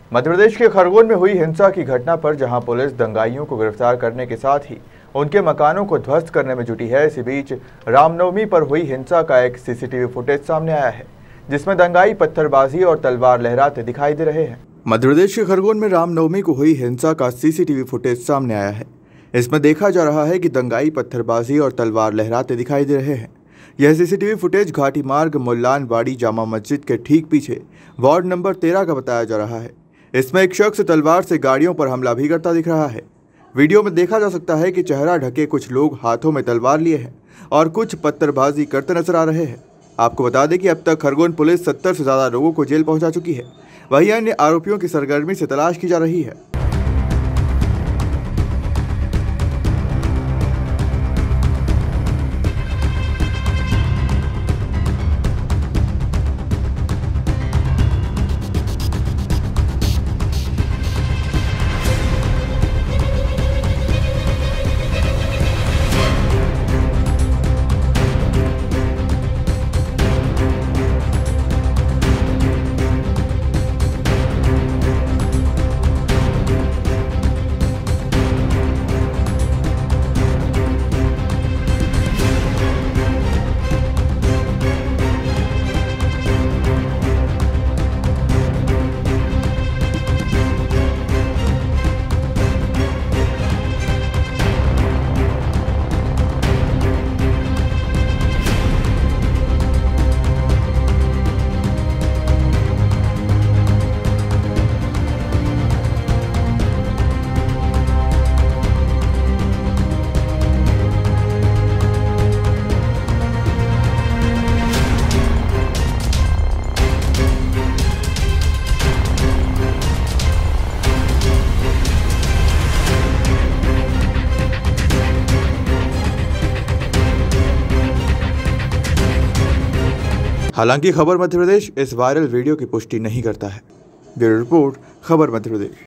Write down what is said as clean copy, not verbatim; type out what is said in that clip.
मध्य प्रदेश के खरगोन में हुई हिंसा की घटना पर जहां पुलिस दंगाइयों को गिरफ्तार करने के साथ ही उनके मकानों को ध्वस्त करने में जुटी है, इसी बीच रामनवमी पर हुई हिंसा का एक सीसीटीवी फुटेज सामने आया है, जिसमें दंगाई पत्थरबाजी और तलवार लहराते दिखाई दे रहे हैं। मध्य प्रदेश के खरगोन में रामनवमी को हुई हिंसा का सीसीटीवी फुटेज सामने आया है। इसमें देखा जा रहा है कि दंगाई पत्थरबाजी और तलवार लहराते दिखाई दे रहे हैं। यह सीसीटीवी फुटेज घाटी मार्ग मुल्लानवाड़ी जामा मस्जिद के ठीक पीछे वार्ड नंबर 13 का बताया जा रहा है। इसमें एक शख्स तलवार से गाड़ियों पर हमला भी करता दिख रहा है। वीडियो में देखा जा सकता है कि चेहरा ढके कुछ लोग हाथों में तलवार लिए हैं और कुछ पत्थरबाजी करते नजर आ रहे हैं। आपको बता दें कि अब तक खरगोन पुलिस 70 से ज़्यादा लोगों को जेल पहुंचा चुकी है। वहीं अन्य आरोपियों की सरगर्मी से तलाश की जा रही है। हालांकि खबर मध्य प्रदेश इस वायरल वीडियो की पुष्टि नहीं करता है। ब्यूरो रिपोर्ट, खबर मध्य प्रदेश।